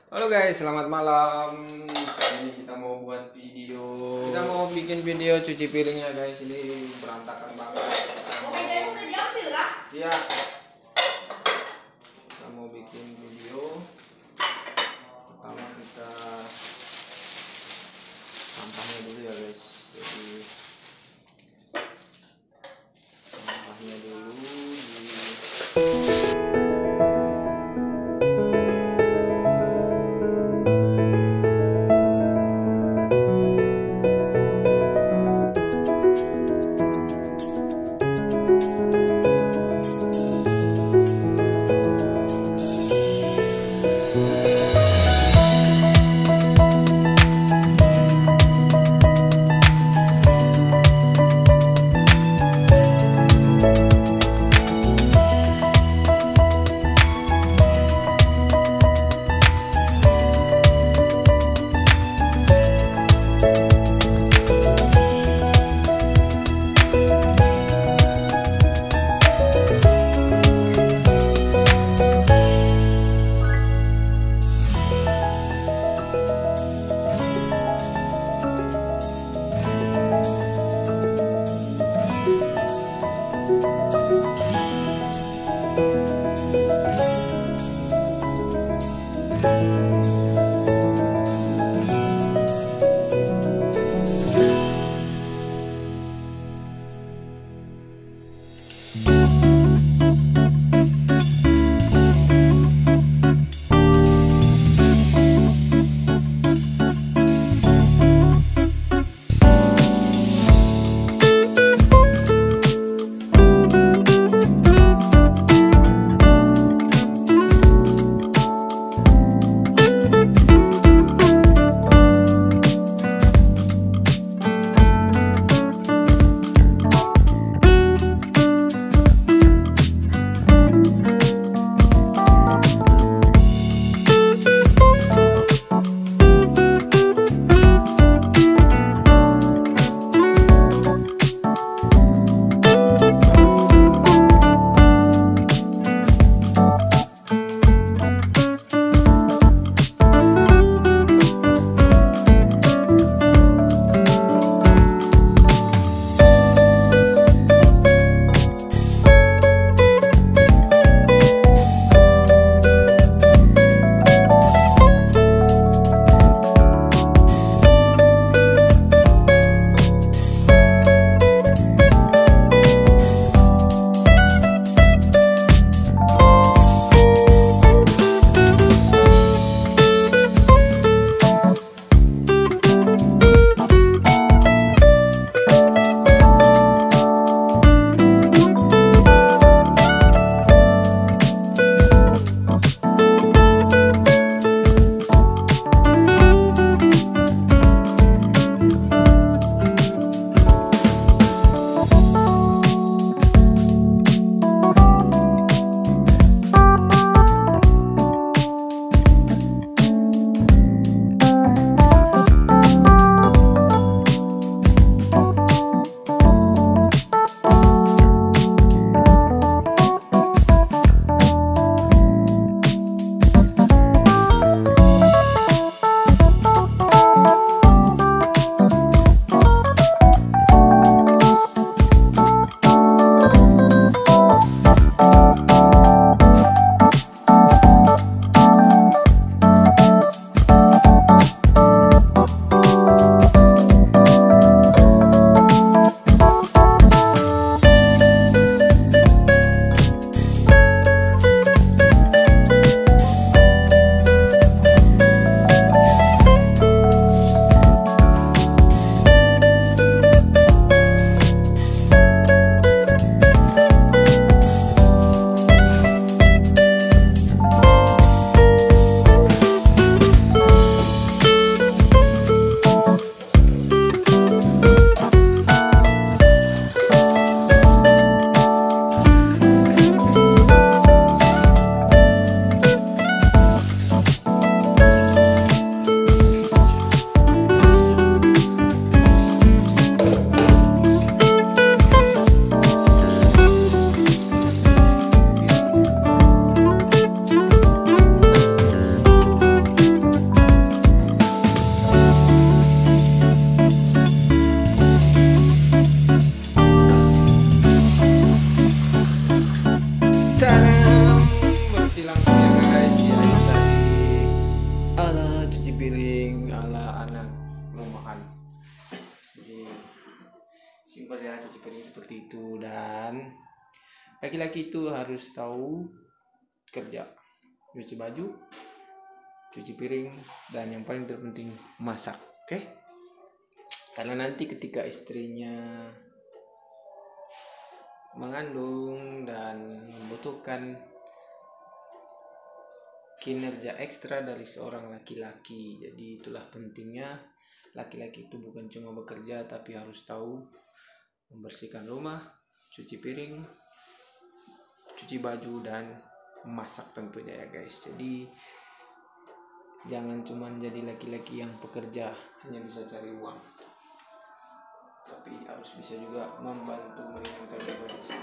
Halo guys, selamat malam. Ini kita mau buat video. Kita mau bikin video cuci piringnya guys. Ini berantakan banget. Oh, mejanya udah diambil kah? Iya. Kita mau bikin video. Pertama kita sampahnya dulu ya guys. Jadi sampahnya dulu pesanan rumahan. Jadi simpel ya cuci piring seperti itu. Dan laki-laki itu harus tahu kerja, cuci baju, cuci piring, dan yang paling terpenting masak. Oke? Karena nanti ketika istrinya mengandung dan membutuhkan kinerja ekstra dari seorang laki-laki. Jadi itulah pentingnya laki-laki itu bukan cuma bekerja, tapi harus tahu membersihkan rumah, cuci piring, cuci baju, dan masak tentunya ya guys. Jadi jangan cuma jadi laki-laki yang pekerja hanya bisa cari uang, tapi harus bisa juga membantu meringankan beban istri.